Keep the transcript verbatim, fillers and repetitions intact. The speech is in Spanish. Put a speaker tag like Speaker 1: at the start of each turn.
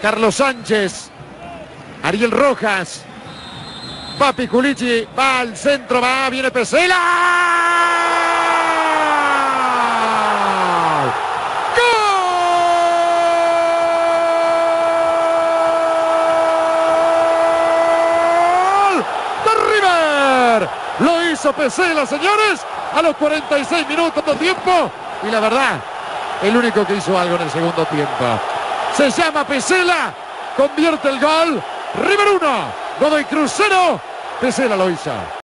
Speaker 1: Carlos Sánchez, Ariel Rojas, Papi Culichi, va al centro, va, viene Pesela. ¡Gol de River! Lo hizo Pesela, señores, a los cuarenta y seis minutos de tiempo. Y la verdad, el único que hizo algo en el segundo tiempo. Se llama Pesela, convierte el gol. River uno, Godoy Cruz cero. Pesela lo hizo.